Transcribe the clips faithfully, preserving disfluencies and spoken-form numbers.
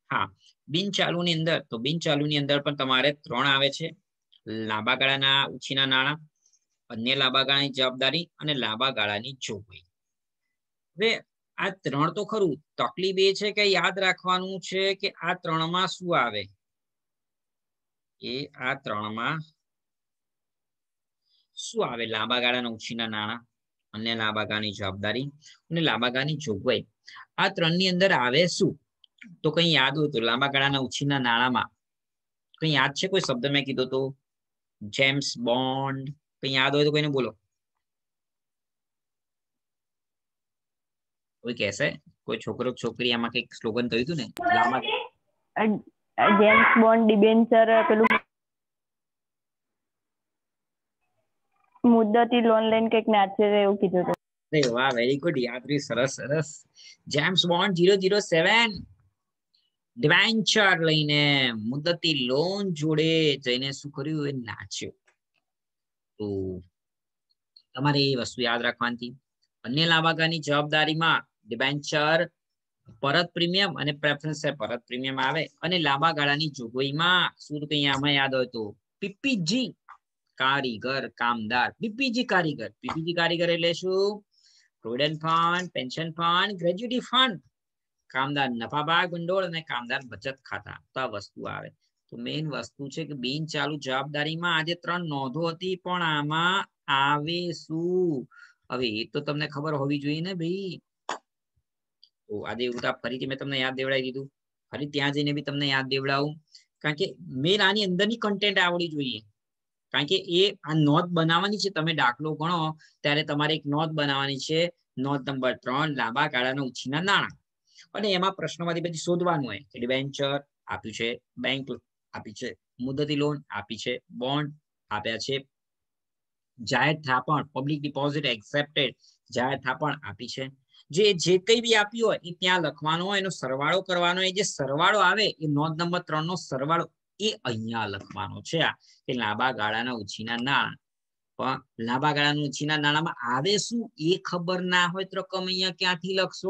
हाँ बिन चालू ની અંદર તો બિન ચાલુ ની અંદર પણ તમારે ત્રણ આવે છે લાંબા ગાળાના ઉછીના નાણાં, અન્ય લાંબા ગાળાની જવાબદારી અને લાંબા ગાળાની જોગવાઈ. હવે આ ત્રણ તો ખરું, તકલીફ એ છે કે યાદ રાખવાનું છે કે આ ત્રણમાં શું આવે. એ આ ત્રણમાં શું આવે? લાંબા ગાળાના ઉછીના નાણાં, અન્ય લાંબા ગાળાની જવાબદારી અને લાંબા ગાળાની જોગવાઈ. આ ત્રણની અંદર આવે શું? તો કઈ યાદ હોય તો લાંબા ગાળાના ઉછીના નાણાંમાં કઈ યાદ છે? કોઈ શબ્દ મેં કીધો તો જેમ્સ બોન્ડ, કઈ યાદ હોય તો કોઈને બોલો. કોઈ કહેશે? કોઈ છોકરો છોકરી આમાં કઈક સ્લોગન કહ્યું હતું ને લાંબા જેમ્સ બોન્ડ ડિબેન્ચર પેલું મુદ્દતી લોન લઈને કઈક નાચે એવું કીધું હતું. અરે વાહ, વેરી ગુડ, યાદ રહ્યું, સરસ સરસ. James Bond zero zero seven debenture લઈને મુદ્દતી લોન જોડે જઈને શું કર્યું? એ નાચ્યો. તો તમારે એ વસ્તુ યાદ રાખવાની. અન્ય લાંબા ગાળાની જવાબદારીમાં ડિબેન્ચર પરત પ્રીમિયમ અને પ્રેફરન્સ પરત પ્રીમિયમ આવે અને લાંબા ગાળાની જોગવાઈમાં શું કઈ આમાં યાદ હોય તો પીપીજી કારીગર કામદાર. પીપીજી કારીગર, પીપીજી કારીગર એટલે શું? Provident fund, pension fund, gratuity fund, કામદાર નફા ભાગ ભંડોળ અને કામદાર બચત ખાતા. તો આ વસ્તુ આવે. તો મેઇન વસ્તુ છે કે બિન ચાલુ જવાબદારીમાં આજે ત્રણ નોંધો હતી, પણ આમાં આવે શું? હવે એ તો તમને ખબર હોવી જોઈએ ને ભાઈ. તો આજે ફરીથી મેં તમને યાદ દેવડાવી દીધું, ફરી ત્યાં જઈને બી તમને યાદ દેવડાવું, કારણ કે મેન આની અંદરની કન્ટેન્ટ આવડી જોઈએ. કારણ કે એ આ નોંધ બનાવવાની છે. તમે દાખલો ગણો ત્યારે તમારે એક નોંધ બનાવવાની છે. નોંધ નંબર ત્રણ, લાંબા ગાળાના ઉછીના નાણાં. અને એમાં પ્રશ્નોમાંથી પછી શોધવાનું હોય કે ડિબેન્ચર આપ્યું છે, બેંક આપી છે, મુદતી લોન આપી છે, બોન્ડ આપ્યા છે, જાહેર થાપણ પબ્લિક ડિપોઝિટ એક્સેપ્ટેડ જાહેર થાપણ આપી છે. જે જે કંઈ બી આપ્યું હોય એ ત્યાં લખવાનો હોય, એનો સરવાળો કરવાનો હોય. જે સરવાળો આવે એ નોંધ નંબર ત્રણ નો સરવાળો એ અહીંયા લખવાનો છે. આ કે લાંબા ગાળાના ઉછીના નાણાં. પણ લાંબા ગાળાના ઉછીના નાણાંમાં આવે શું એ ખબર ના હોય તો રકમ અહીંયા ક્યાંથી લખશો?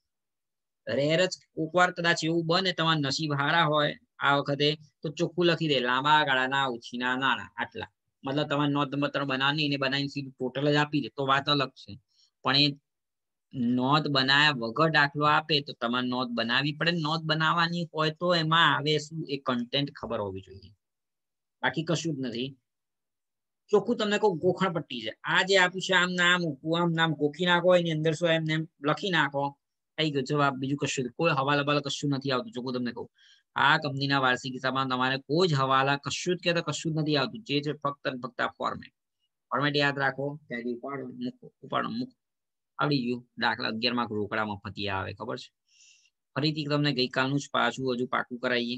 રેર જ કોક વાર કદાચ એવું બને તમારા નસીબ હારા હોય આ વખતે તો ચોખ્ખું લખી દે લાંબા ગાળાના ઉછીના નાણાં આટલા. મતલબ તમારે નોંધ નંબર ત્રણ બનાવવાની, એને બનાવીને સીધું ટોટલ જ આપી દે તો વાત અલગ છે. પણ એ નોંધ બનાવ્યા વગર દાખલો આપે તો તમારે નોંધ બનાવવી પડે. નોંધ બનાવવાની હોય તો એમાં આવે શું એ કન્ટેન્ટ ખબર હોવી જોઈએ, બાકી કશું જ નથી. ચોખ્ખું તમને કહું, ગોખણ પટ્ટી છે. આ જે આપ્યું છે આમ નામ આમ નામ ગોખી નાખો, એની અંદર શું એમને લખી નાખો, થઈ ગયો જવાબ. બીજું કશું કોઈ હવાલા બવાલા કશું નથી આવતું. ચોખ્ખું તમને કહું, આ કંપનીના વાર્ષિક હિસાબમાં તમારે કોઈ જ હવાલા કશું જ કે કશું જ નથી આવતું. જે છે ફક્ત ફક્ત ફોર્મેટ ફોર્મેટ યાદ રાખો. ત્યાંથી ઉપાડો મૂકો, ઉપાડો મૂકો, આવડી ગયું. દાખલા અગિયાર માં રોકડા મફતી આવે, ખબર છે? ફરીથી તમને ગઈકાલનું જ પાછું હજુ પાકું કરાવીએ.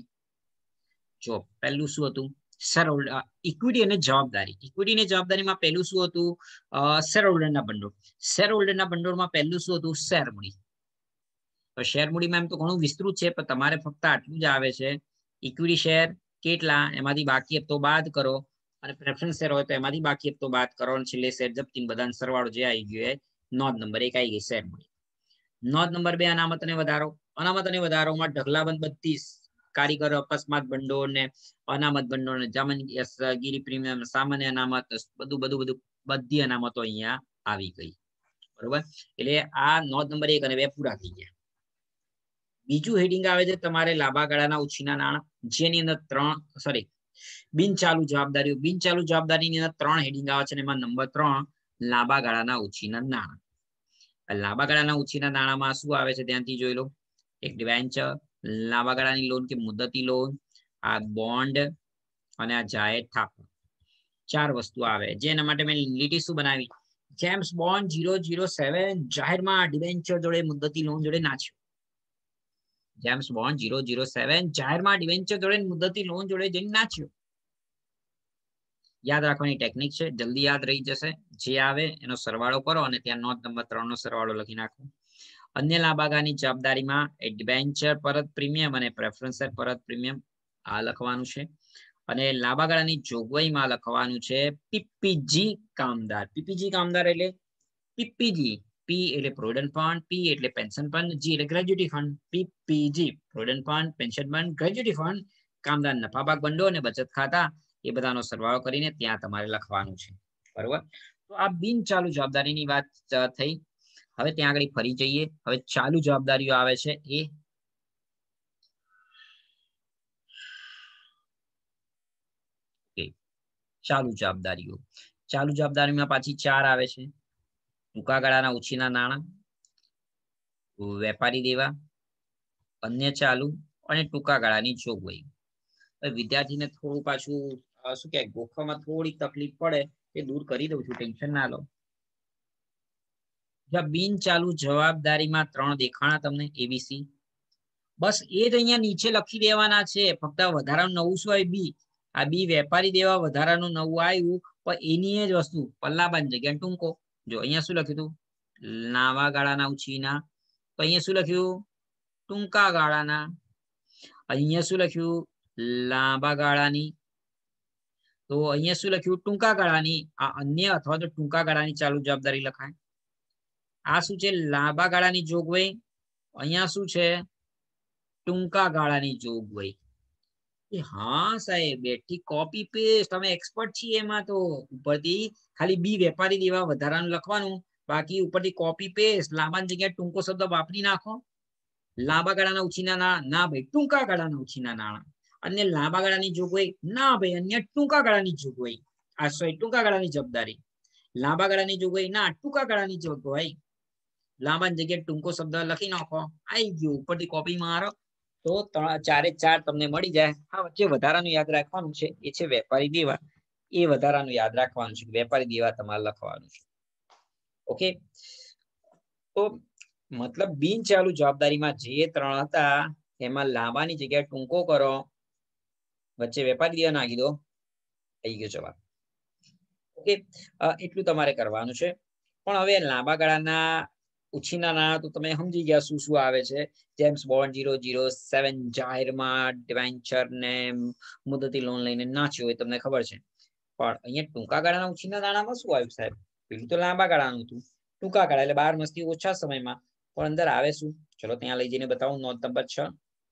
જો પહેલું શું હતું? શેર હોલ્ડર ઇક્વિટી અને જવાબદારી. ઇક્વિટી અને જવાબદારીમાં પહેલું શું હતું? શેર હોલ્ડરના ભંડોળ. શેર હોલ્ડરના ભંડોળમાં પહેલું શું હતું? શેર મૂડી. તો શેર મૂડીમાં એમ તો ઘણું વિસ્તૃત છે, પણ તમારે ફક્ત આટલું જ આવે છે. ઇક્વિટી શેર કેટલા, એમાંથી બાકી હપ્તો બાદ કરો, અને પ્રેફરન્સ શેર હોય તો એમાંથી બાકી હપ્તો બાદ કરો, અને છેલ્લે શેર જપ્તી બધાનો સરવાળો જે આવી ગયો એ નોંધ નંબર એક આવી ગઈ શેર મૂડી. નોંધ નંબર બે, અનામત અને વધારો. અનામત અને વધારોમાં ઢગલાબંધ બત્રીસ કારીગર અકસ્માત ભંડોળ ને અનામત ભંડોળ ને જામીનગીરી પ્રીમિયમ સામાન્ય અનામત બધું બધું બધું બધી અનામતો અહીંયા આવી ગઈ. બરોબર, એટલે આ નોંધ નંબર એક અને બે પૂરા થઈ ગયા. બીજું હેડિંગ આવે છે તમારે લાંબા ગાળાના ઉછીના નાણાં, જેની અંદર ત્રણ સોરી બિન ચાલુ જવાબદારીઓ. બિન ચાલુ જવાબદારીની અંદર ત્રણ હેડિંગ આવે છે, એમાં નંબર ત્રણ લાંબા ગાળાના ઉછીના નાણાં. લાંબા ગાળાના ઉછીના નાણાંમાં શું આવે છે ત્યાંથી જોઈ લો. એક ડિબેન્ચર, લાંબા ગાળાની લોન કે મુદતી લોન, આ બોન્ડ અને આ જાહેર થાપણ. ચાર વસ્તુ આવે, જેના માટે મેં લીટી શું બનાવી? James Bond zero zero seven જાહેરમાં ડિબેન્ચર જોડે મુદતી લોન જોડે નાચ્યો. James Bond zero zero seven જાહેરમાં ડિબેન્ચર જોડે મુદતી લોન જોડે જઈને નાચ્યો. યાદ રાખવાની ટેકનિક છે, જલ્દી યાદ રહી જશે. જે આવે એનો સરવાળો કરો અને ત્યાં નોંધ નંબર ત્રણ નો સરવાળો લખી નાખો. અન્ય લાંબા ગાળાની જવાબદારીમાં ડિબેન્ચર પરત પ્રીમિયમ અને પ્રેફરન્સ પરત પ્રીમિયમ આ લખવાનું છે. અને લાંબા ગાળાની જોગવાઈમાં લખવાનું છે પીપીજી કામદાર. પીપીજી કામદાર એટલે પીપીજી પી એટલે પ્રોવિડન્ટ ફંડ, પી એટલે પેન્શન ફંડ, જી એટલે gratuity fund. P PG provident fund, pension fund, gratuity fund, કામદાર નફા ભાગ ભંડોળ અને બચત ખાતા એ બધાનો સરવાળો કરીને ત્યાં તમારે લખવાનું છે. બરોબર. તો આ બિન ચાલુ જવાબદારીની વાત થઈ. હવે ત્યાં આગળ ફરી જઈએ. હવે ચાલુ જવાબદારીઓ આવે છે એ ચાલુ જવાબદારીઓ. ચાલુ જવાબદારીમાં પાછી ચાર આવે છે. ટૂંકા ગાળાના ઉછીના નાણાં, વેપારી દેવા, અન્ય ચાલુ અને ટૂંકા ગાળાની જોગવાઈ. વિદ્યાર્થીને થોડું પાછું શું કે ગોખવામાં થોડી તકલીફ પડે એ દૂર કરી દઉં છું, ટેન્શન ના લો. બિન ચાલુ જવાબદારીમાં ત્રણ દેખાણા તમને એબીસી. બસ એ જ અહીંયા નીચે લખી દેવાના છે. ફક્ત વધારાનું નવું શું હોય? બી. આ બી વેપારી દેવા વધારાનું નવું આવ્યું, પણ એની જ વસ્તુ પલ્લાબાની જગ્યાએ ટૂંકો. જો અહીંયા શું લખ્યું હતું? લાંબા ગાળાના ઉછીના. તો અહીંયા શું લખ્યું? ટૂંકા ગાળાના. અહીંયા શું લખ્યું? લાંબા ગાળાની. તો અહીંયા શું લખ્યું? ટૂંકા ગાળાની. આ અન્ય અથવા તો ટૂંકા ગાળાની ચાલુ જવાબદારી લખાય. આ શું છે? લાંબા ગાળાની જોગવાઈ. અહીંયા શું છે? ટૂંકા ગાળાની જોગવાઈ. હા સાહેબ, બેઠી કોપી પેસ્ટ. તમે એક્સપર્ટ છીએ એમાં. તો ઉપરથી ખાલી બી વેપારી દેવા વધારાનું લખવાનું, બાકી ઉપરથી કોપી પેસ્ટ. લાંબાની જગ્યાએ ટૂંકો શબ્દ વાપરી નાખો. લાંબા ગાળાના ઉછીના નાણાં ના ભાઈ, ટૂંકા ગાળાના ઉછીના નાણાં. અને લાંબા ગાળાની જોગવાઈ ના ભાઈ, અન્ય ટૂંકા ગાળાની જોગવાઈ. આ સોરી ટૂંકા ગાળાની જવાબદારી. લાંબા ગાળાની જોગવાઈ ના, ટૂંકા ગાળાની જોગવાઈ. લાંબાની જગ્યાએ ટૂંકો શબ્દ લખી નાખો. આવી ગયું. ઉપરથી કોપી મારો તો ચારે ચાર તમને મળી જાય. આ વચ્ચે વધારાનું યાદ રાખવાનું છે, એ છે વેપારી દેવા. એ વધારાનું યાદ રાખવાનું છે. વેપારી દેવા તમારે લખવાનું છે. ઓકે. તો મતલબ બિન ચાલુ જવાબદારીમાં જે ત્રણ હતા એમાં લાંબાની જગ્યાએ ટૂંકો કરો, વચ્ચે વેપારી દેવા નાખી દો, થઈ ગયો જવાબ. ઓકે. એટલું તમારે કરવાનું છે. પણ હવે લાંબા ગાળાના ઉછીના નાણાં તો તમે સમજી ગયા શું શું આવે છે. James Bond zero zero seven જાહેરમાં ડિવેન્ચર ને મુદતી લોન લઈને નાચ્યો એ તમને ખબર છે. પણ અહીંયા ટૂંકા ગાળાના ઉછીના નાણાંમાં શું આવ્યું સાહેબ? પેલું તો લાંબા ગાળાનું હતું. ટૂંકા ગાળા એટલે બાર માસથી ઓછા સમયમાં. પણ અંદર આવે શું? ચલો ત્યાં લઈ જઈને બતાવું. નોંધ નંબર છ.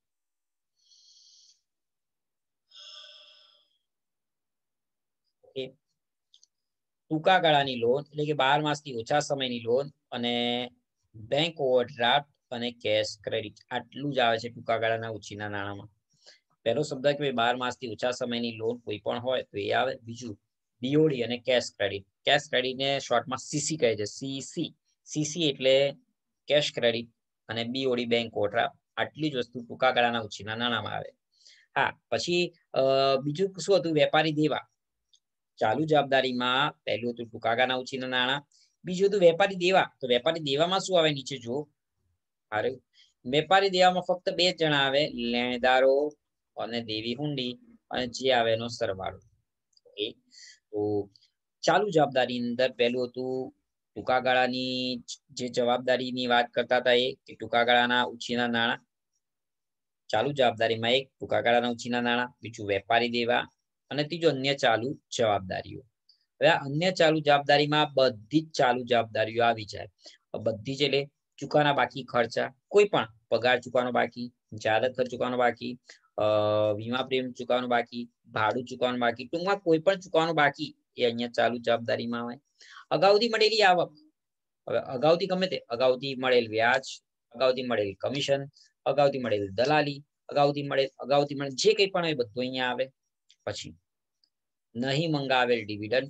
ટૂંકા ગાળાની લોન એટલે કે બાર માસથી ઓછા સમયની લોન અને બેંક ઓવરડ્રાફ્ટ અને કેશ ક્રેડિટ. આટલું જ આવે છે ટૂંકા ગાળાના ઉછીના નાણાંમાં. પહેલો શબ્દ કે બાર માસથી ઓછા સમયની લોન કોઈ પણ હોય તો એ આવે. બીજું બીઓડી અને કેશ ક્રેડિટ. કેશ ક્રેડિટ ને શોર્ટમાં સીસી કહે છે. સીસી સીસી એટલે કેશ ક્રેડિટ અને બીઓડી બેંક ઓવરડ્રાફ્ટ. આટલી જ વસ્તુ ટૂંકા ગાળાના ઉછીના નાણાંમાં આવે. હા, પછી બીજું શું હતું? વેપારી દેવા. ચાલુ જવાબદારીમાં પહેલું હતું ટૂંકા ગાળાના ઉછીના નાણાં. બીજું હતું વેપારી દેવા. તો વેપારી દેવામાં શું આવે? નીચે જુઓ. અરે વેપારી દેવામાં ફક્ત બે જણા આવે, લેણદારો અને દેવી હુંડી, અને જે આવે એનો સરવાળો. ઓકે. તો ચાલુ જવાબદારી અંદર પહેલું હતું ટૂંકા ગાળાની જે જવાબદારીની વાત કરતા હતા એ ટૂંકા ગાળાના ઉછીના નાણાં. ચાલુ જવાબદારીમાં એક ટૂંકા ગાળાના ઉછીના નાણાં, બીજું વેપારી દેવા અને ત્રીજું અન્ય ચાલુ જવાબદારીઓ. હવે આ અન્ય ચાલુ જવાબદારીમાં બધી જ ચાલુ જવાબદારીઓ આવી જાય. બધી જ એટલે ચૂકવાના બાકી ખર્ચા, કોઈ પણ પગાર ચૂકવાનો બાકી, જાહેરાત ખર્ચ ચૂકવાનો બાકી, વીમા પ્રીમિયમ ચૂકવાનું બાકી, ભાડું ચૂકવાનું બાકી, ટૂંકમાં કોઈ પણ ચૂકવાનું બાકી એ અહીંયા ચાલુ જવાબદારીમાં આવે. અગાઉથી મળેલી આવક. હવે અગાઉથી ગમે તે અગાઉથી મળેલ વ્યાજ, અગાઉથી મળેલ કમિશન, અગાઉથી મળેલ દલાલી, અગાઉથી મળેલ અગાઉથી મળેલ જે કંઈ પણ હોય બધું અહીંયા આવે. પછી નહીં મંગાવેલ ડિવિડન્ડ.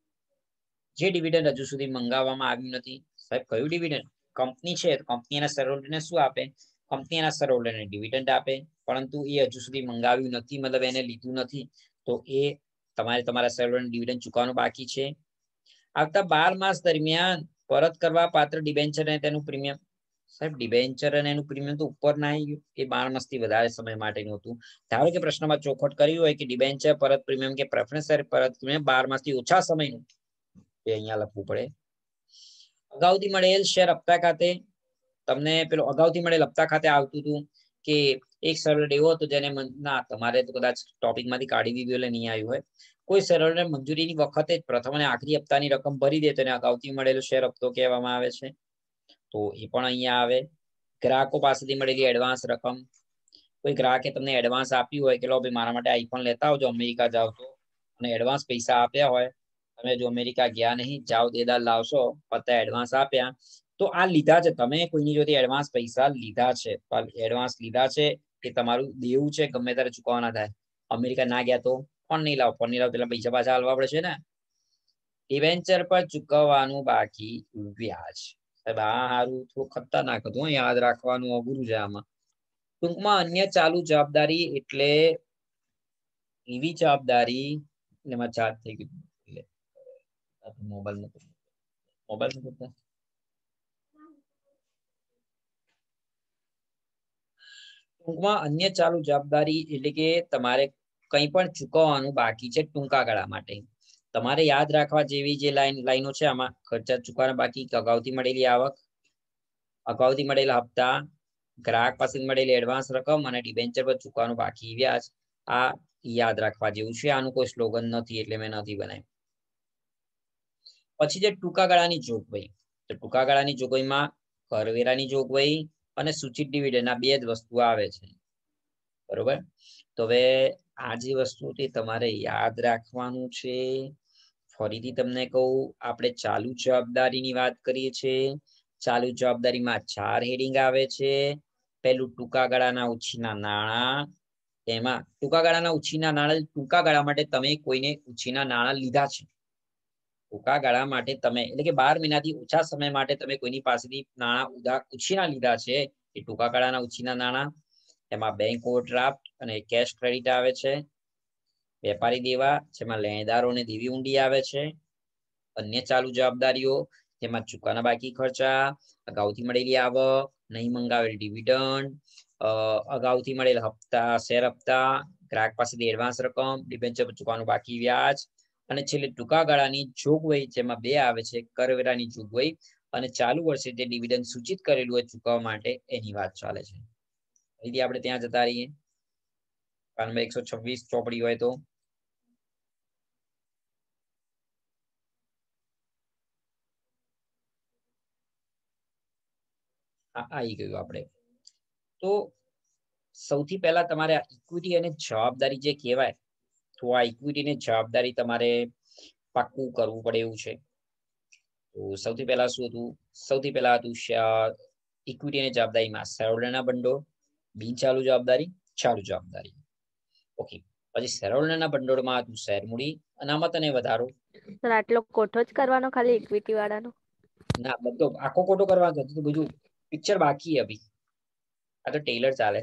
જે ડિવિડન્ડ હજુ સુધી મંગાવવામાં આવ્યું નથી. સાહેબ કયું ડિવિડન્ડ? કંપની છે, કંપનીના શેરહોલ્ડરને શું આપે? કંપનીના શેરહોલ્ડરને ડિવિડન્ડ આપે, પરંતુ એ હજુ સુધી મંગાવ્યું નથી, મતલબ એને લીધું નથી, તો એ તમારે તમારા શેરહોલ્ડરને ડિવિડન્ડ ચૂકવવાનું બાકી છે. આવતા બાર માસ દરમિયાન પરત કરવા પાત્ર ડિબેન્ચર અને તેનું પ્રીમિયમ. સાહેબ ડિબેન્ચર અને એનું પ્રીમિયમ તો ઉપર ના આવી ગયું, એ બાર માસથી વધારે સમય માટેનું હતું. ધારો કે પ્રશ્નમાં ચોખવટ કરી હોય કે ડિબેન્ચર પરત પ્રીમિયમ કે પ્રેફરન્સ શેર પરત પ્રીમિયમ બાર માસથી ઓછા સમયનું, એ અહીંયા લખવું પડે. અગાઉથી મળેલ શેર હપ્તા ખાતે. તમને પેલો અગાઉથી મળેલ હપ્તા ખાતે આવતું હતું કે એક શેરહોલ્ડર એવો હતો જેને ના તમારે તો કદાચ ટોપિકમાંથી કાઢી દીધું એટલે નહીં આવ્યું હોય. કોઈ શેરહોલ્ડર મંજૂરીની વખતે જ પ્રથમ અને આખરી હપ્તાની રકમ ભરી દે તો એને અગાઉથી મળેલો શેર હપ્તો કહેવામાં આવે છે. તો એ પણ અહીંયા આવે. ગ્રાહકો પાસેથી મળેલી એડવાન્સ રકમ, કોઈ ગ્રાહકે તમને એડવાન્સ આપ્યું હોય કે લો ભાઈ મારા માટે આઈફોન લેતા આવજો અમેરિકા જાવ તો, અને એડવાન્સ પૈસા આપ્યા હોય, તમે જો અમેરિકા ગયા નહીં, જાઓ દેદાર લાવશો, પત્તા એડવાન્સ આપ્યા, તો આ લીધા છે, તમે કોઈની જોડે એડવાન્સ પૈસા લીધા છે, એડવાન્સ લીધા છે એ તમારું દેવું છે, ગમે ત્યારે ચૂકવવાના થાય. અમેરિકા ના ગયા તો પણ નહીં લાવ, પણ નહીં લાવ પેલા પૈસા પાછા હાલવા પડશે ને. ડિવેન્ચર પર ચૂકવવાનું બાકી વ્યાજ. સાહેબ આ સારું થોડું ખતરનાક હતું, યાદ રાખવાનું અઘરું છે આમાં. ટૂંકમાં અન્ય ચાલુ જવાબદારી એટલે એવી જવાબદારી, એમાં ચાર્જ થઈ ગયું, મોબાઈલ મોબાઈલ ટૂંકમાં અન્ય ચાલુ જવાબદારી એટલે કે તમારે કંઈ પણ ચૂકવવાનું બાકી છે ટૂંકા ગાળા માટે. તમારે યાદ રાખવા જેવી જે લાઈન લાઈનો છે આમાં, ખર્ચા ચૂકવવાના બાકી, અગાઉથી મળેલી આવક, અગાઉથી મળેલા હપ્તા, ગ્રાહક પાસેથી મળેલી એડવાન્સ રકમ અને ડિબેન્ચર પર ચૂકવવાનું બાકી વ્યાજ. આ યાદ રાખવા જેવું છે, આનું કોઈ સ્લોગન નથી એટલે મેં નથી બનાવ્યું. પછી જે ટૂંકા ગાળાની જોગવાઈ, તો ટૂંકા ગાળાની જોગવાઈમાં કરવેરાની જોગવાઈ અને સૂચિત ડિવિડન્ડ આ બે જ વસ્તુ આવે છે, બરોબર. તો હવે આ જે વસ્તુ તમારે યાદ રાખવાનું છે. ફરીથી તમને કહું, આપણે ચાલુ જવાબદારીની વાત કરીએ છીએ. ચાલુ જવાબદારીમાં ચાર હેડિંગ આવે છે. પહેલું ટૂંકા ગાળાના ઉછીના નાણાં. એમાં ટૂંકા ગાળાના ઉછીના નાણાં, ટૂંકા ગાળા માટે તમે કોઈને ઉછીના નાણાં લીધા છે. ટૂંકા ગાળા માટે તમે એટલે કે બાર મહિનાથી ઓછા સમય માટે તમે કોઈની પાસેથી નાણાં ઉધાર ઉછીના લીધા છે, એ ટૂંકા ગાળાના ઉછીના નાણાં. એમાં બેંક ઓવરડ્રાફ્ટ અને કેશ ક્રેડિટ આવે છે. વેપારી દેવા, જેમાં લેણદારોને દેવી ઊંડી આવે છે. અન્ય ચાલુ જવાબદારીઓ, જેમાં ચૂકવવાના બાકી ખર્ચા, અગાઉથી મળેલી આવક, નહીં મંગાવેલ ડિવિડન્ડ, અગાઉથી મળેલ હપ્તા, શેર હપ્તા, ગ્રાહક પાસેથી એડવાન્સ રકમ, ડિબેન્ચર પર ચૂકવવાનું બાકી વ્યાજ, અને છેલ્લે ટૂંકા ગાળાની જોગવાઈ, જેમાં બે આવે છે, કરવેરાની જોગવાઈ અને ચાલુ વર્ષે જે ડિવિડન્ડ સૂચિત કરેલું હોય ચૂકવવા માટે એની વાત ચાલે છે. અહીંથી આપણે ત્યાં જતા રહીએ. પાનમાં એકસો છવ્વીસ ચોપડી હોય તો આવી ગયું આપણે. તો સૌથી પહેલા તમારે ઇક્વિટી અને જવાબદારી જે કહેવાય, તો આ ઇક્વિટી અને જવાબદારી તમારે પાક્કું કરવું પડે એવું છે. તો સૌથી પહેલા શું હતું? સૌથી પહેલા હતું ઇક્વિટી અને જવાબદારીમાં શેરહોલ્ડરના ભંડોળ, બિનચાલુ જવાબદારી, ચાલુ જવાબદારી. ઓકે, પછી શેરહોલ્ડરના ભંડોળમાં હતું શેર મૂડી, અનામત અને વધારો. સર આટલો કોઠો જ કરવાનો ખાલી ઇક્વિટી વાળાનો? ના, બધો આખો કોટો કરવાનો હતો, બધું પિક્ચર બાકી અભી. આ તો ટેલર ચાલે.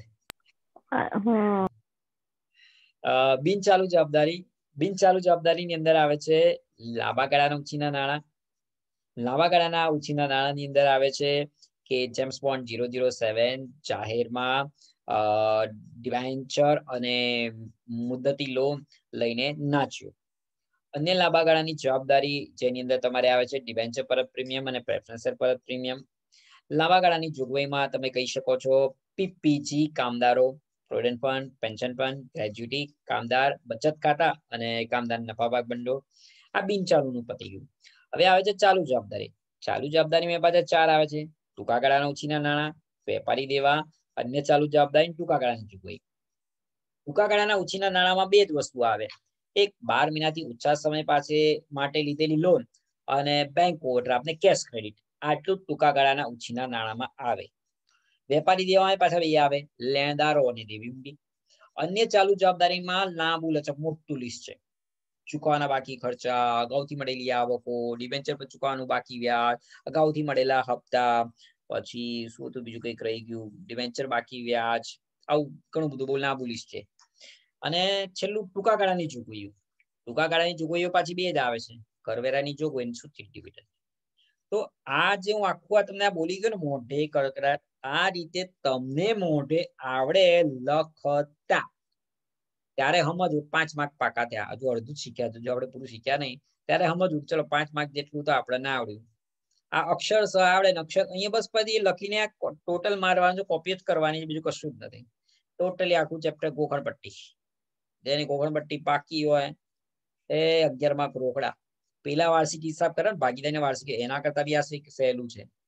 બિનચાલુ જવાબદારી, બિનચાલુ જવાબદારીની અંદર આવે છે લાંબા ગાળાના ઉછીના નાણાં. લાંબા ગાળાના ઉછીના નાણાંની અંદર આવે છે કે James Bond zero zero seven જાહેરમાં ડિવેન્ચર અને મુદ્દતી લોન લઈને નાચ્યો. અન્ય લાંબા ગાળાની જવાબદારી જેની અંદર તમારે આવે છે ડિબેન્ચર પરત પ્રીમિયમ અને પ્રેફરન્સ શેર પરત પ્રીમિયમ. લાંબા ગાળાની જોગવાઈમાં તમે કહી શકો છો પીપીજી કામદારો, provident fund, pension fund, gratuity, કામદાર બચત ખાતા અને કામદાર નફા ભાગ ભંડોળ. આ બિનચાલુનું પતી ગયું. હવે આવે છે ચાલુ જવાબદારી. ચાલુ જવાબદારીમાં પાછા ચાર આવે છે: ટૂંકા ગાળાના ઉછીના નાણાં, વેપારી દેવા, અન્ય ચાલુ જવાબદારી, ટૂંકા ગાળાની જોગવાઈ. ટૂંકા ગાળાના ઉછીના નાણાંમાં બે જ વસ્તુ આવે: એક બાર મહિનાથી ઓછા સમય પાસે માટે લીધેલી લોન અને બેંક ઓવરડ્રાફ્ટ ને કેશ ક્રેડિટ. આટલું ટૂંકા ગાળાના ઉછીના નાણાંમાં આવે. વેપારી દેવામાં પાછા બે આવે: લેણદારો અને દેવી ઊંડી. અન્ય ચાલુ જવાબદારીમાં લાંબુ લચક મોટું લિસ્ટ છે: ચૂકવવાના બાકી ખર્ચા, અગાઉથી મળેલી આવકો, ડિબેન્ચર પર ચૂકવવાનું બાકી વ્યાજ, અગાઉથી મળેલા હપ્તા, પછી શું હતું બીજું કંઈક રહી ગયું, ડિબેન્ચર બાકી વ્યાજ, આવું ઘણું બધું બહુ લાંબુ લિસ્ટ છે. અને છેલ્લું ટૂંકા ગાળાની જોગવાઈઓ. ટૂંકા ગાળાની જોગવાઈઓ પાછી બે જ આવે છે: કરવેરાની જોગવાઈ અને સૂચિત ડિવિડન્ડ. તો આ જે હું આખું આ તમને બોલી ગયો ને મોઢે કડકડાટ, આ રીતે તમને મોઢે આવડે લખતા ત્યારે સમજવું પાંચ માર્ક પાકા થયા. હજુ અડધું શીખ્યા, જો આપણે પૂરું શીખ્યા નહીં ત્યારે સમજવું ચલો પાંચ માર્ક જેટલું તો આપણે ના આવડ્યું. આ અક્ષર સ આવડે ને અક્ષર અહીંયા બસ પછી લખીને ટોટલ મારવાનું, કોપી જ કરવાની, બીજું કશું જ નથી. ટોટલી આખું ચેપ્ટર ગોખણ પટ્ટી, જેની ગોખણ પટ્ટી પાકી હોય એ અગિયાર માર્ક રોકડા. પેલા વાર્ષિક હિસાબ કરે ને ભાગીદારી વાર્ષિક, એના કરતા બી આ સહેલું છે.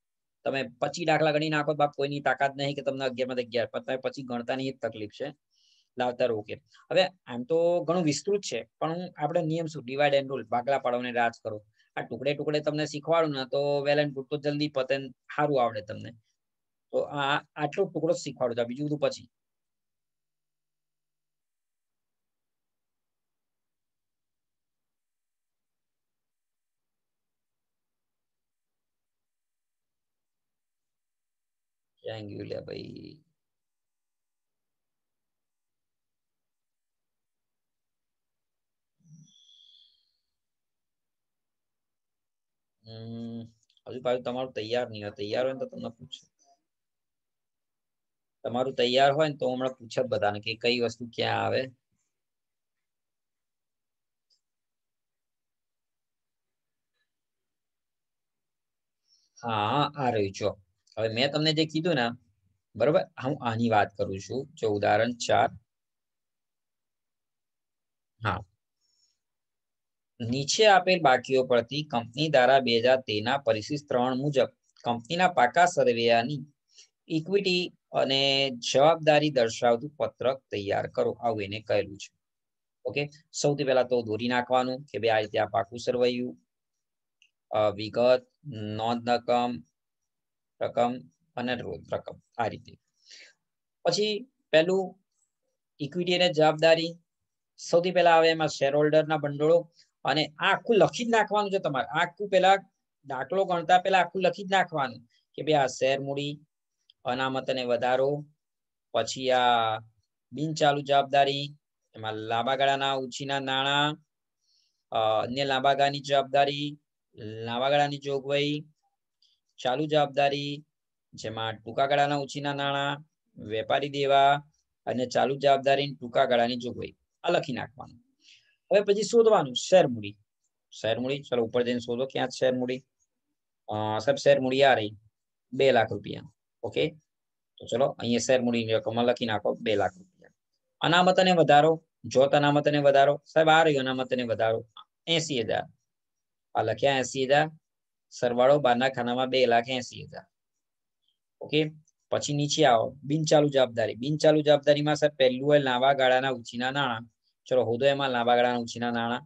તમે પચીસ દાખલા ગણી નાખો બાપ કોઈની તાકાત નહીં કે તમને અગિયાર માંથી અગિયાર પણ તમે પછી ગણતા ની તકલીફ છે લાવતા રહો કે હવે આમ તો ઘણું વિસ્તૃત છે પણ આપણે નિયમ શું ડિવાઈડ એન્ડ રૂલ ભાગલા પાડોને રાજ કરો આ ટુકડે ટુકડે તમને શીખવાડું ને તો વેલ એન્ડ ગુડ તો જલ્દી પતે સારું આવડે તમને તો આ આટલો ટુકડો શીખવાડું છું બીજું બધું પછી થેન્ક યુ લે ભાઈ હમ હજુ પાછું તમારું તૈયાર નહીં હોય તૈયાર હોય તો તમને પૂછું તમારું તૈયાર હોય ને તો હમણાં પૂછે બધાને કે કઈ વસ્તુ ક્યાં આવે હા આ રહ્યું છો હવે મેં તમને જે કીધું ને બરોબર હું આની વાત કરું છું જો ઉદાહરણ ચાર હા નીચે આપેલ બાકીઓ પરથી કંપની ધારા બે હજાર તેર ના પરિશિષ્ટ ત્રણ મુજબ કંપનીના પાકા સર્વેયાની ઇક્વિટી અને જવાબદારી દર્શાવતું પત્રક તૈયાર કરો આવું એને કહેલું છે ઓકે સૌથી પહેલા તો દોરી નાખવાનું કે ભાઈ આ રીતે આ પાકું સરવૈયું વિગત નોંધ રકમ રકમ અને રોજ રકમ આ રીતે પછી પેલું ઇક્વિટી અને જવાબદારી સૌથી પહેલા આવે એમાં શેર હોલ્ડર ના ભંડોળો અને આ આખું લખી જ નાખવાનું છે તમારે આખું પેલા દાખલો ગણતા પેલા આખું લખી જ નાખવાનું કે ભાઈ આ શેર મૂડી અનામત અને વધારો પછી આ બિન ચાલુ જવાબદારી એમાં લાંબા ગાળાના ઉછીના નાણાં અન્ય લાંબા ગાળાની જવાબદારી લાંબા ગાળાની જોગવાઈ ચાલુ જવાબદારી જેમાં ટૂંકા ગાળાના ઉછીના નાણાં વેપારી દેવા અને ચાલુ જવાબદારી ટૂંકા ગાળાની જોગવાઈ આ લખી નાખવાનું હવે પછી શોધવાનું શેર મૂડી શેર મૂડી ચલો ઉપર જઈને શોધો ક્યાં શેર મૂડી સાહેબ શેર મૂડી આ રહી બે લાખ રૂપિયા ઓકે તો ચલો અહીંયા શેર મૂડીની રકમ લખી નાખો બે લાખ રૂપિયા અનામત અને વધારો જોત અનામત અને વધારો સાહેબ આ રહ્યું અનામત અને વધારો એસી હજાર આ લખ્યા એસી હજાર સરવાળો બારના ખાનામાં બે લાખ એસી હજાર ઓકે પછી નીચે આવો બિનચાલુ જવાબદારી બિનચાલુ જવાબદારીમાં સાહેબ પહેલું હોય લાંબા ગાળાના ઉછીના નાણાં ચલો હોદો એમાં લાંબા ગાળાના ઉછીના નાણાં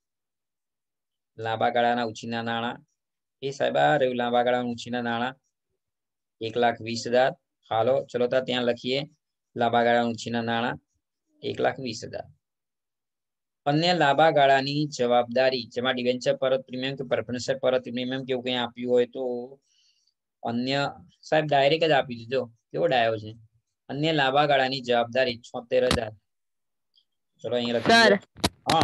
લાંબા ગાળાના ઉછીના નાણાં એ સાહેબ આ રહ્યું લાંબા ગાળાના ઉછીના નાણાં એક લાખ વીસ હજાર હાલો ચલો તો ત્યાં લખીએ લાંબા ગાળાના ઉછીના નાણાં એક લાખ વીસ હજાર અન્ય લાંબા ગાળાની જવાબદારી જેમાં ડિવેન્ચર પરત પ્રીમિયમ કે પ્રેફરન્સ પરત પ્રીમિયમ કેવું કંઈ આપ્યું હોય તો અન્ય સાહેબ ડાયરેક્ટ જ આપી દીધો કેવો ડાયો છે અન્ય લાંબા ગાળાની જવાબદારી છોતેર હજાર ચલો અહીંયા લખી હા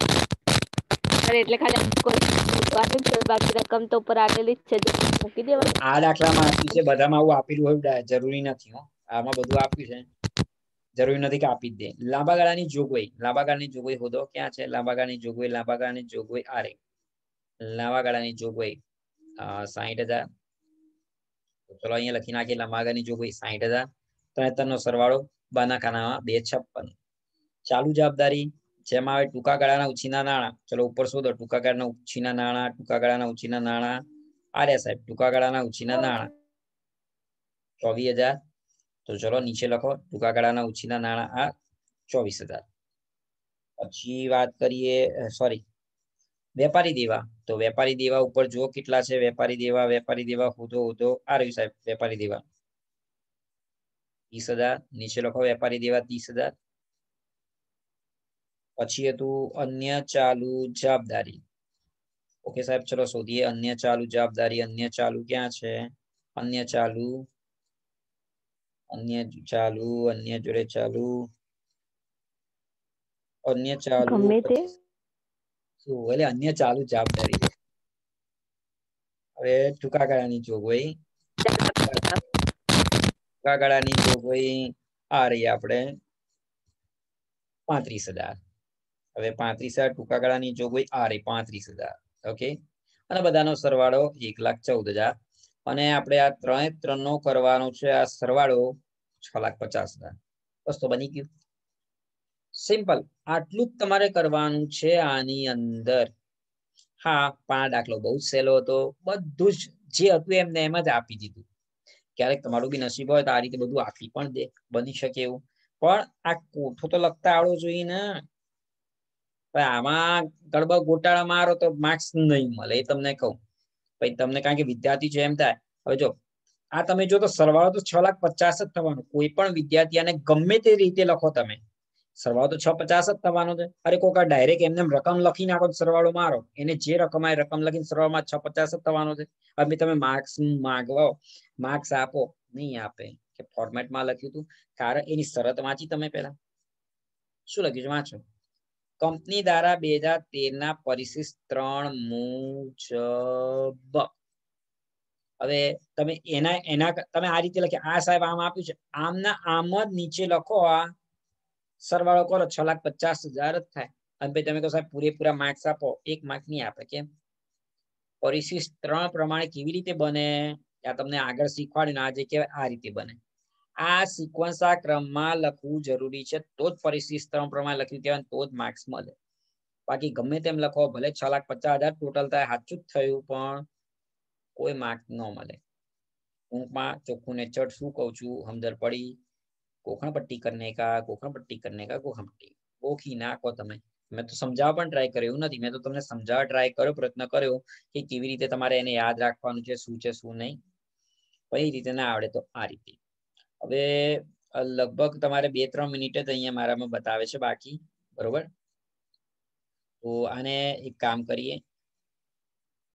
એટલે ખાલી બાકી રકમ તો ઉપર આપેલી જ છે મૂકી દેવાની આ દાખલામાં આપ્યું છે બધામાં આવું આપેલું હોય જરૂરી નથી હો આમાં બધું આપ્યું છે જરૂરી નથી કે આપી જ દે લાંબા ગાળાની જોગવાઈ લાંબા ગાળાની જોગવાઈ હોદો ક્યાં છે લાંબા ગાળાની જોગવાઈ લાંબા ગાળાની જોગવાઈ આ રે લાંબા ગાળાની જોગવાઈ સાહીઠ હજાર ચલો અહીંયા લખી નાખીએ લાંબા ગાળાની જોગવાઈ સાહીઠ હજાર ત્રેતર નો સરવાળો બાના ખાનામાં બે છપ્પન ચાલુ જવાબદારી જેમાં આવે ટૂંકા ગાળાના ઉછીના નાણાં ચલો ઉપર શોધો ટૂંકા ગાળાના ઉછીના નાણાં ટૂંકા ગાળાના ઉછીના નાણાં આ રહ્યા સાહેબ ટૂંકા ગાળાના ઉછીના નાણાં ચોવીસ હજાર તો ચલો નીચે લખો ટૂંકા ગાળાના ઉછીના નાણાં આ ચોવીસ હજાર પછી વાત કરીએ સોરી વેપારી દેવા તો વેપારી દેવા ઉપર જુઓ કેટલા છે વેપારી દેવા વેપારી દેવા હોદો હોદો આ રહ્યું સાહેબ વેપારી દેવા ત્રીસ હજાર નીચે લખો વેપારી દેવા ત્રીસ હજાર પછી હતું અન્ય ચાલુ જવાબદારી ઓકે સાહેબ ચલો શોધીએ અન્ય ચાલુ જવાબદારી અન્ય ચાલુ ક્યાં છે અન્ય ચાલુ અન્ય ચાલુ અન્ય જોડે ચાલુ અન્ય ચાલુ ગમે તે શું એટલે અન્ય ચાલુ જવાબદારી હવે ટૂંકા ગાળાની જોગવાઈ ટૂંકા ગાળાની જોગવાઈ આ રહી આપણે પાંત્રીસ હજાર હવે પાંત્રીસ હજાર ટૂંકા ગાળાની જોગવાઈ આ રહી પાંત્રીસ હજાર ઓકે અને બધાનો સરવાળો એક લાખ ચૌદ હજાર અને આપણે આ ત્રણે ત્રણ નો કરવાનો છે આ સરવાળો છ લાખ પચાસ હજાર બસ તો બની ગયું સિમ્પલ આટલું જ તમારે કરવાનું છે આની અંદર હા પાંચ દાખલો બહુ જ સહેલો હતો બધું જ જે હતું એમને એમ જ આપી દીધું. ક્યારેક તમારું બી નસીબ હોય તો આ રીતે બધું આપી પણ દે, બની શકે એવું. પણ આ કોઠો તો લખતા આવડવો જોઈએ ને. આમાં ગડબડ ગોટાળા મારો તો માર્ક્સ નહીં મળે, એ તમને કહું. પછી તમને કારણ કે વિદ્યાર્થી છે એમ થાય. હવે જો આ તમે જો તો સરવાળો તો છ લાખ પચાસ જ થવાનો. કોઈ પણ વિદ્યાર્થી આને ગમે તે રીતે લખો તમે, સરવાળો તો છ પચાસ જ થવાનો છે. અરે કોઈક ડાયરેક્ટ એમને રકમ લખી નાખો સરવાળો મારો, એને જે રકમ આવે રકમ લખીને સરવાળોમાં છ પચાસ જ થવાનો છે. હવે તમે માર્ક્સ માંગવો, માર્ક્સ આપો, નહીં આપે કે ફોર્મેટમાં લખ્યું હતું. કારણ એની શરત વાંચી તમે પહેલા શું લખ્યું છે વાંચો. કંપની દ્વારા બે હજાર તેર ના પરિશિષ્ટ ત્રણ મુજબ. હવે તમે એના એના તમે આ રીતે લખ્યા, આ સાહેબ આમ આપ્યું છે, આમના આમ જ નીચે લખો. આ સરવાળો કરો છ લાખ પચાસ હજાર જ થાય. અને પછી તમે કહો સાહેબ પૂરેપૂરા માર્ક્સ આપો, એક માર્ક નહીં આપે. કેમ? પરિશિષ્ટ ત્રણ પ્રમાણે કેવી રીતે બને આ તમને આગળ શીખવાડ્યું. આજે કહેવાય આ રીતે બને. આ સિક્વન્સ આ ક્રમમાં લખવું જરૂરી છે, તો જ પરિશિષ્ટ ત્રણ પ્રમાણે લખ્યું કહેવાય, તો જ માર્ક્સ મળે. બાકી ગમે તેમ લખો, ભલે છ લાખ પચાસ હજાર ટોટલ થાય, સાચું જ થયું, પણ કોઈ માર્ક ન મળે. ટૂંકમાં ચોખ્ખું ને ચટ શું કહું છું, સમજણ પડી? કોખણ પટ્ટી કરને કા કોખણ પટ્ટી કરને કા કોખણ પટ્ટી ઓખી નાખો તમે. મેં તો સમજાવવા પણ ટ્રાય કર્યો એવું નથી, મેં તો તમને સમજાવવા ટ્રાય કર્યો, પ્રયત્ન કર્યો કે કેવી રીતે તમારે એને યાદ રાખવાનું છે, શું છે શું નહીં. કઈ રીતે ના આવડે તો આ રીતે. હવે લગભગ તમારે બે ત્રણ મિનિટ જ અહીંયા મારામાં બતાવે છે બાકી, બરોબર. તો આને એક કામ કરીએ,